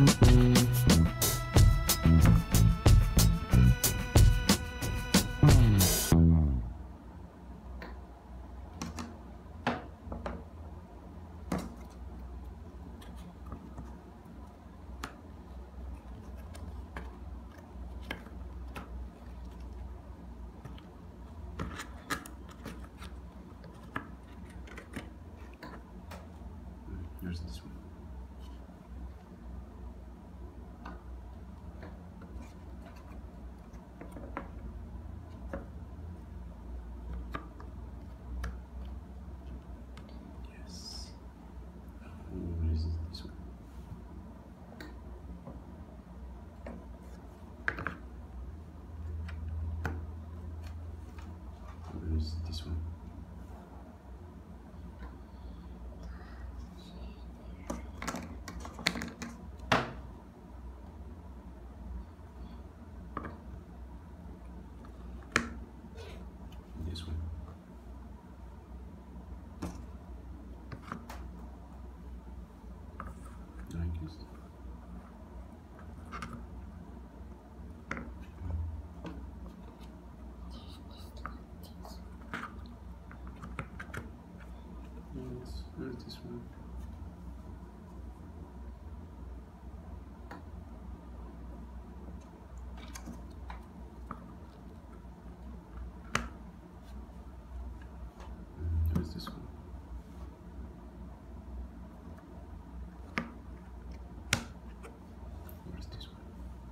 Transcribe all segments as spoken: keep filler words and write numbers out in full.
Here's this one. Yes. What is this one? What is this one? This one. Like this. Yes, where's this one? Where's this one? Where's this one?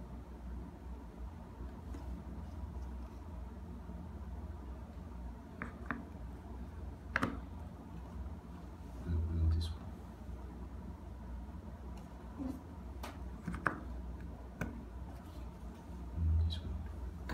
No, not this one. Not this one.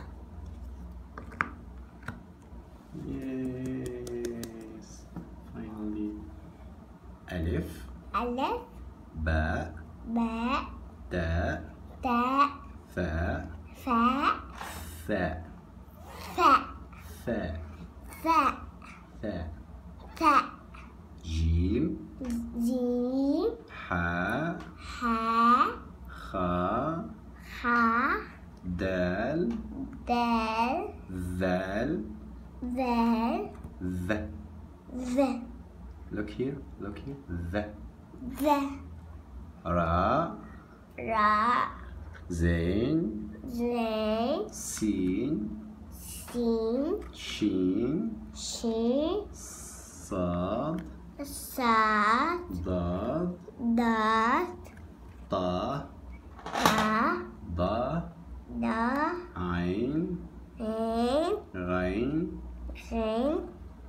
Yes, finally. ألف ألف باء باء تاء تاء ثاء فاء ثاء فاء ثاء فاء ثاء فاء جيم جيم حاء حاء خاء حاء دال دال ذال ذال ذ. ذ Look here, look here. ذ. ذ راء راء زين زين سين سين شين شين صاد صاد ضاد ضاد طاء طا ضاء ضا عين عين غين غين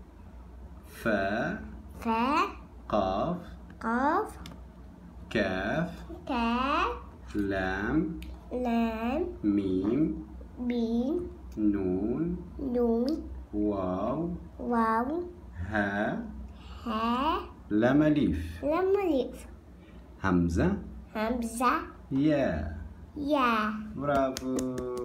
فاء فاء قاف قاف كاف كاف لام لام ميم ميم نون نون واو واو ها ها لام أليف لام ألف همزة همزة يا. يا برافو.